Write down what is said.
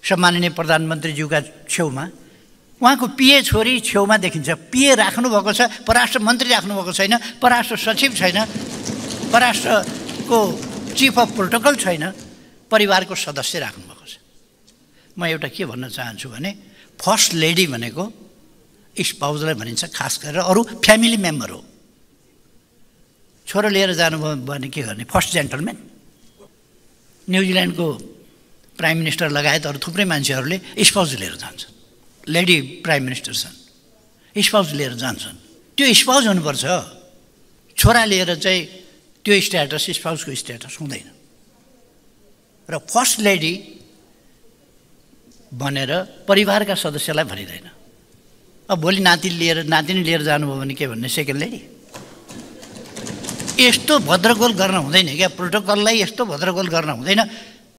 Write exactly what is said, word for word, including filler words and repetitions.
सम्माननीय प्रधानमन्त्रीज्यूका छेउमा उहाँको पिए छोरी छेउमा देखिन्छ। पिए राख्नुभएको छ, परराष्ट्र मन्त्री राख्नुभएको छैन, परराष्ट्र सचिव छैन, परराष्ट्रको चिफ अफ प्रोटोकल छैन, परिवारको सदस्य राख्नुभएको छ। म एउटा के भन्न चाहन्छु भने फर्स्ट लेडी भनेको स्पाउजलाई भनिन्छ, खास गरेर अरू फ्यामिली मेम्बर हो। छोरो लिएर जानुभयो भने के गर्ने? First gentleman. न्युजिल्यान्डको प्राइम मिनिस्टर लगायत अरू थुप्रै मान्छेहरूले स्पाउज लिएर जान्छन्, लेडी प्राइम मिनिस्टर छन्, स्पाउज लिएर जान्छन्। त्यो स्पाउज हुनुपर्छ। छोरा लिएर चाहिँ त्यो स्ट्याटस स्पाउजको स्ट्याटस हुँदैन। र फर्स्ट लेडी भनेर परिवारका सदस्यलाई भनिँदैन। अब भोलि नाति लिएर नातिनी लिएर जानुभयो भने के भन्ने? Second lady. यस्तो भद्रगोल गर्न हुँदैन क्या, प्रोटोकललाई यस्तो भद्रगोल गर्न हुँदैन।